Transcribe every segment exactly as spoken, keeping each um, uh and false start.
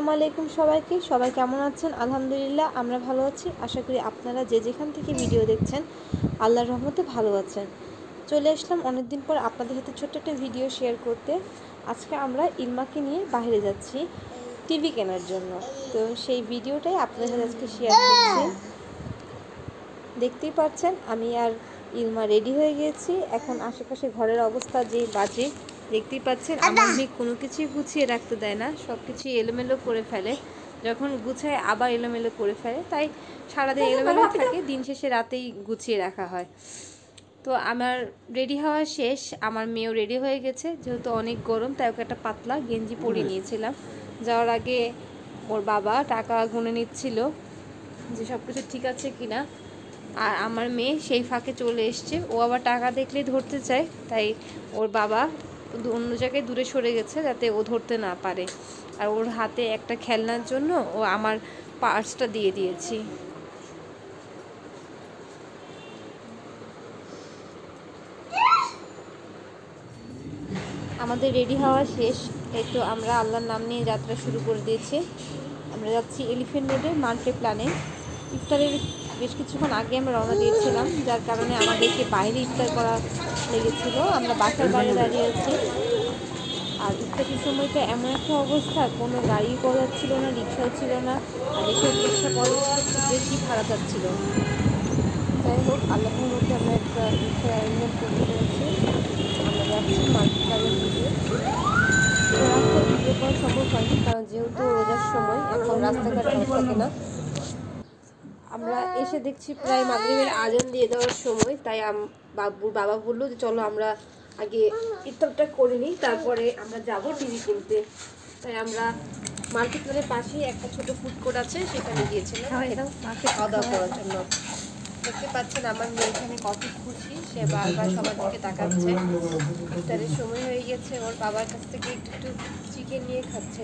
আসসালামু আলাইকুম সবাইকে সবাই কেমন আছেন? আলহামদুলিল্লাহ আমরা ভালো আছি। আশা করি আপনারা যে যেখান থেকে ভিডিও দেখছেন আল্লাহর রহমতে ভালো আছেন। চলে আসলাম অনেকদিন পর আপনাদের সাথে ছোট্ট একটা ভিডিও শেয়ার করতে। আজকে আমরা ইলমাকে নিয়ে বাইরে যাচ্ছি টিভি কেনার জন্য। তো সেই ভিডিওটাই আপনাদের সাথে আজকে শেয়ার করছি। দেখতেই পাচ্ছেন আমি আর ইলমা রেডি হয়ে গিয়েছি। এখন আশেপাশে ঘরের অবস্থা যে বাজে দেখতেই পাচ্ছেন। আমার মেয়ে কোনো কিছুই গুছিয়ে রাখতে দেয় না, সব কিছুই এলোমেলো করে ফেলে। যখন গুছায় আবার এলোমেলো করে ফেলে, তাই সারাদিন এলোমেলো থাকে, দিন শেষে রাতেই গুছিয়ে রাখা হয়। তো আমার রেডি হওয়া শেষ, আমার মেয়েও রেডি হয়ে গেছে। যেহেতু অনেক গরম তাই ওকে একটা পাতলা গেঞ্জি পরিয়ে নিয়েছিলাম। যাওয়ার আগে ওর বাবা টাকা গুনে নিচ্ছিল যে সব কিছু ঠিক আছে কিনা। আর আমার মেয়ে সেই ফাঁকে চলে এসছে, ও আবার টাকা দেখলেই ধরতে চায়, তাই ওর বাবা অন্য জায়গায় দূরে সরে গেছে যাতে ও ধরতে না পারে। আর ওর হাতে একটা খেলনার জন্য ও আমার পার্সটা দিয়ে দিয়েছি। আমাদের রেডি হওয়া শেষ, এই তো আমরা আল্লাহর নাম নিয়ে যাত্রা শুরু করে দিয়েছি। আমরা যাচ্ছি এলিফ্যান্ট রোডের মাল্টি প্ল্যানে। ইফতারের বেশ কিছুক্ষণ আগে আমরা রওনা দিয়েছিলাম, যার কারণে আমাদেরকে বাইরে ইফতার করা লেগেছিল। আমরা বাসার বাইরে দাঁড়িয়ে আছি। আর ইফতারের সময়টা এমন একটা অবস্থা, কোনো গাড়ি পাওয়া যাচ্ছিল না, রিক্সাও ছিল না। আর এসব রিক্সা পাওয়া যাচ্ছিল খুব বেশি ভাড়া যাচ্ছিল। যাই হোক, আল্লাহর মধ্যে আমরা একটা রিক্সা অ্যারেঞ্জমেন্ট করতে পেরেছি। আমরা যাচ্ছি মাল্টি প্ল্যানের দিকে। রাস্তা ভিডিও করা সম্ভব হয়নি, কারণ যেহেতু রোজার সময় এখন রাস্তাঘাট ভালো থাকে না। আমরা এসে দেখছি প্রায় মাগরিবের আজান দিয়ে দেওয়ার সময়, তাই বাবুর বাবা বললো যে চলো আমরা আগে ইফতারটা করে নিই, তারপরে আমরা যাব টিভি কিনতে। তাই আমরা মার্কেট প্ল্যানের পাশেই একটা ছোট ফুড কোর্ট আছে, সেখানে গিয়েছিলাম খাওয়া দাওয়া করার জন্য। দেখতে পাচ্ছেন আমার মেয়ে এখানে কত খুশি, সে বারবার সবার দিকে তাকাচ্ছে। ইফতারের সময় হয়ে গেছে, ওর বাবার কাছ থেকে একটু একটু চিকেন নিয়ে খাচ্ছিল।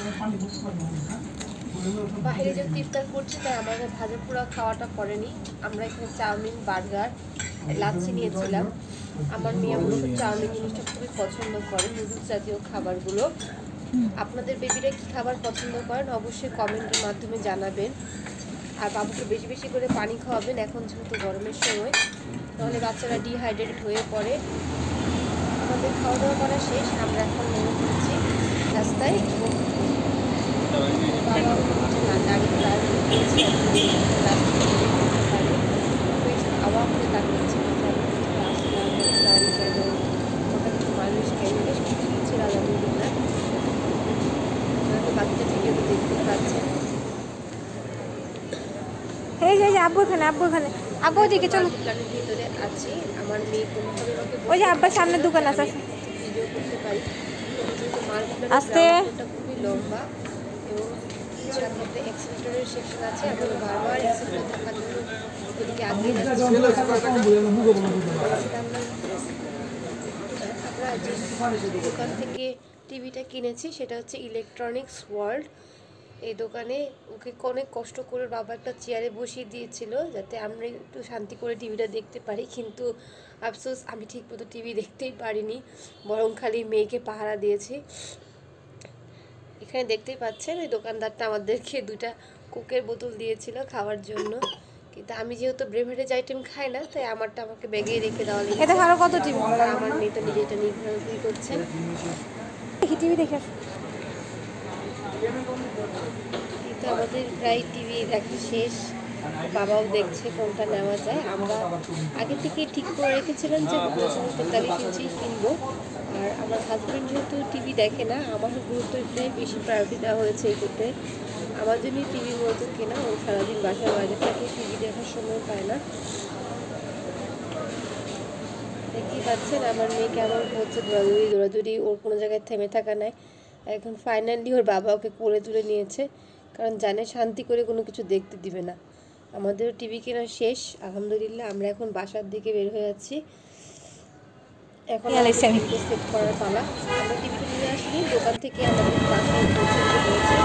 বাইরে যেহেতু ইফতার করছি তাই আমাদের ভাজা পোড়া খাওয়াটা পড়েনি। আমরা এখানে চাউমিন, বার্গার, লাচ্ছি নিয়েছিলাম। আমার মেয়ে মূলত চাউমিন জিনিসটা খুবই পছন্দ করে, নুডলস জাতীয় খাবারগুলো। আপনাদের বেবিরা কী খাবার পছন্দ করেন অবশ্যই কমেন্টের মাধ্যমে জানাবেন। আর বাবুকে বেশি বেশি করে পানি খাওয়াবেন এখন যেহেতু গরমের সময়, তাহলে বাচ্চারা ডিহাইড্রেটেড হয়ে পড়ে। আমাদের খাওয়া দাওয়া করা শেষ, আমরা এখন নেমে পড়েছি রাস্তায়। অবাক হয়ে তাকিয়েছি মানুষ বেশ খুশি ছিল আলহামদুলিল্লাহ। বাচ্চা ভিডিও দেখতে পাচ্ছেন। এই যে আব্বু এখানে, আব্বু এখানে, আব্বু ওদিকে চলো। প্ল্যানের ভিতরে আছি, আমার মেয়ে কোনোভাবে ওই যে আব্বার সামনে দোকান আছে, ভিডিও করতে পারি। আস্তে খুবই লম্বা এবং সাথে এক্সিলেটরের সেকশন আছে। এখন বারবার এক্সিলেটর থাকার জন্য ওদিকে আগিয়ে যাচ্ছি। আমরা যে দোকান থেকে টিভিটা কিনেছি সেটা হচ্ছে ইলেকট্রনিক্স ওয়ার্ল্ড। এই দোকানে ওকে অনেক কষ্ট করে বাবা একটা চেয়ারে বসিয়ে দিয়েছিল যাতে আমরা একটু শান্তি করে টিভিটা দেখতে পারি, কিন্তু আফসোস আমি ঠিক মতো টিভি দেখতেই পারিনি, বরং খালি মেয়েকে পাহারা দিয়েছি। এখানে দেখতেই পাচ্ছেন এই দোকানদারটা আমাদেরকে দুটা কোকের বোতল দিয়েছিল খাওয়ার জন্য, কিন্তু আমি যেহেতু ব্রেভারেজ আইটেম খাই না তাই আমারটা আমাকে ব্যাগেই রেখে দেওয়া লেগেছে। এটা আরো কত টিভি, আমার মেয়ে তো নিজেটা নির্ভর করছে। টিভি দেখে কিন্তু আমাদের প্রায় টিভি দেখা শেষ, বাবাও দেখছে কোনটা নেওয়া যায়। আমরা আগে থেকে ঠিক করে রেখেছিলাম যে তেতাল্লিশ ইঞ্চি কিনবো। আর আমার হাজব্যান্ড যেহেতু টিভি দেখে না, আমার গুরুত্ব একটাই বেশি প্রায়োরিটি দেওয়া হয়েছে এই করতে। আমার জন্যই টিভি মূলত কেনা, ও সারাদিন বাসার বাইরে থাকে, টিভি দেখার সময় পায় না। দেখতেই পাচ্ছেন আমার মেয়ে কেমন হচ্ছে, দৌড়াদৌড়ি দৌড়াদৌড়ি, ওর কোনো জায়গায় থেমে থাকা নাই। এখন ফাইনালি ওর বাবা ওকে কোলে তুলে নিয়েছে, কারণ জানে শান্তি করে কোনো কিছু দেখতে দিবে না। আমাদেরও টিভি কেনা শেষ আলহামদুলিল্লাহ। আমরা এখন বাসার দিকে বের হয়ে যাচ্ছি। এখন সেট করার পালা। আমরা টিভিটা নিয়ে আসিনি, দোকান থেকে আমাদের বাসায় পৌঁছে দিতে হয়েছে।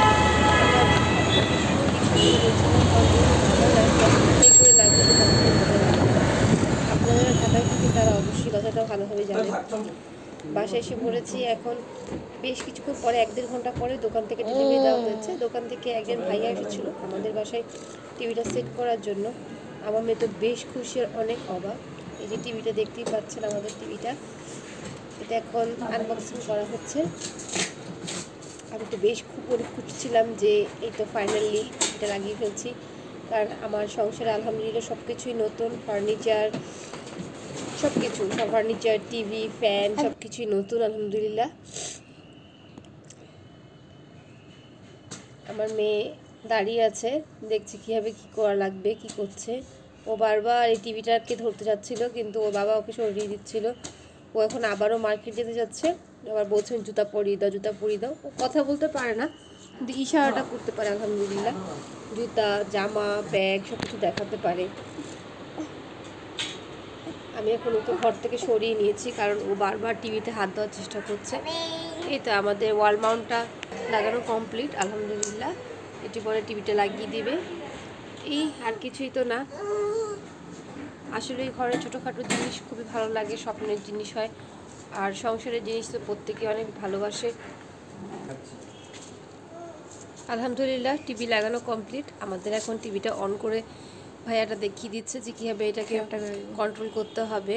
করে লাগবে, আপনারা ঢাকায় থেকে তারা অবশ্যই কথাটা ভালোভাবে জানেন। বাসায় এসে পড়েছি। এখন বেশ কিছুক্ষণ পরে, এক দেড় ঘন্টা পরে দোকান থেকে ডেলিভারি দেওয়া হয়েছে। দোকান থেকে একজন ভাইয়া এসেছিল আমাদের বাসায় টিভিটা সেট করার জন্য। আমার মেয়ে তো বেশ খুশি, অনেক অবাক। এই যে টিভিটা দেখতেই পাচ্ছেন, আমাদের টিভিটা, এটা এখন আনবক্সিং করা হচ্ছে। আমি তো বেশ খুব অনেক খুশি ছিলাম যে এই তো ফাইনালি এটা লাগিয়ে ফেলছি, কারণ আমার সংসারে আলহামদুলিল্লাহ সব কিছুই নতুন। ফার্নিচার সব কিছু, সব ফার্নিচার, টিভি, ফ্যান সব কিছুই নতুন আলহামদুলিল্লাহ। আমার মেয়ে দাঁড়িয়ে আছে, দেখছে কীভাবে কী করা লাগবে, কি করছে। ও বারবার এই টিভিটাকে ধরতে যাচ্ছিল, কিন্তু ওর বাবা ওকে সরিয়ে দিচ্ছিল। ও এখন আবারও মার্কেট যেতে যাচ্ছে, আবার বলছেন জুতা পরিয়ে দাও, জুতা পরিয়ে দাও। ও কথা বলতে পারে না, কিন্তু ইশারাটা করতে পারে আলহামদুলিল্লাহ। জুতা, জামা, ব্যাগ সব কিছু দেখাতে পারে। আমি এখন ওকে ঘর থেকে সরিয়ে নিয়েছি, কারণ ও বারবার টিভিতে হাত দেওয়ার চেষ্টা করছে। এই তো আমাদের ওয়াল মাউন্টটা লাগানো কমপ্লিট আলহামদুলিল্লাহ। এটি পরে টিভিটা লাগিয়ে দিবে, এই আর কিছুই তো না। আসলে ঘরে ছোটোখাটো জিনিস খুবই ভালো লাগে, স্বপ্নের জিনিস হয়। আর সংসারের জিনিস তো প্রত্যেকে অনেক ভালোবাসে। আলহামদুলিল্লাহ টিভি লাগানো কমপ্লিট। আমাদের এখন টিভিটা অন করে ভাইয়াটা দেখিয়ে দিচ্ছে যে কীভাবে এটাকে কন্ট্রোল করতে হবে।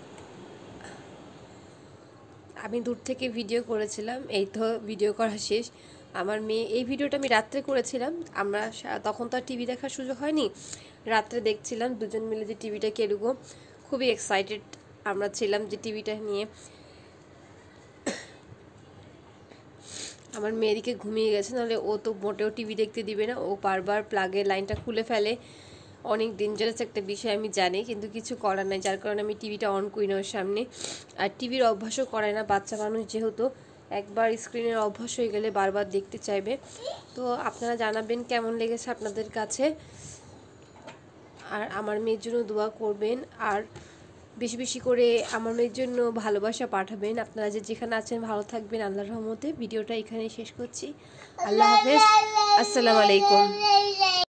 আমি দূর থেকে ভিডিও করেছিলাম, এই তো ভিডিও করা শেষ। আমার মেয়ে, এই ভিডিওটা আমি রাত্রে করেছিলাম, আমরা তখন তো আর টিভি দেখার সুযোগ হয়নি, রাত্রে দেখছিলাম দুজন মিলে যে টিভিটা কীরকম। খুবই এক্সাইটেড আমরা ছিলাম যে টিভিটা নিয়ে। আমার মেয়েদিকে ঘুমিয়ে গেছে, নাহলে ও তো মোটেও টিভি দেখতে দিবে না। ও বারবার প্লাগের লাইনটা খুলে ফেলে, অনেক ডেঞ্জারাস একটা বিষয় আমি জানি, কিন্তু কিছু করার নাই, যার কারণে আমি টিভিটা অন করি না ওর সামনে। আর টিভির অভ্যাসও করায় না, বাচ্চা মানুষ যেহেতু, একবার স্ক্রিনের অভ্যাস হয়ে গেলে বারবার দেখতে চাইবে। তো আপনারা জানাবেন কেমন লেগেছে আপনাদের কাছে, আর আমার মেয়ের জন্য দোয়া করবেন, আর বেশি বেশি করে আমার মেয়ের জন্য ভালোবাসা পাঠাবেন। আপনারা যে যেখানে আছেন ভালো থাকবেন আল্লাহর রহমতে। ভিডিওটা এখানেই শেষ করছি। আল্লাহ হাফেজ, আসসালামু আলাইকুম।